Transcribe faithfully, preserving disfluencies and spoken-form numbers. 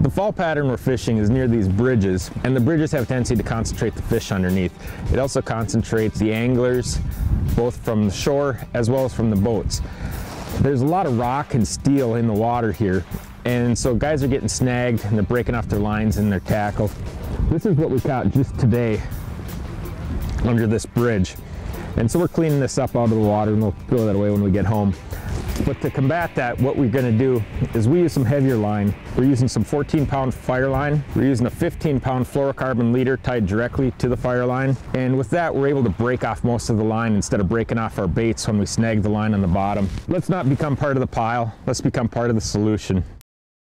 The fall pattern we're fishing is near these bridges, and the bridges have a tendency to concentrate the fish underneath. It also concentrates the anglers, both from the shore as well as from the boats. There's a lot of rock and steel in the water here, and so guys are getting snagged and they're breaking off their lines and their tackle. This is what we caught just today under this bridge. And so we're cleaning this up out of the water, and we'll throw that away when we get home. But to combat that, what we're going to do is we use some heavier line. We're using some fourteen pound fire line. We're using a fifteen pound fluorocarbon leader tied directly to the fire line. And with that, we're able to break off most of the line instead of breaking off our baits when we snag the line on the bottom. Let's not become part of the pile. Let's become part of the solution.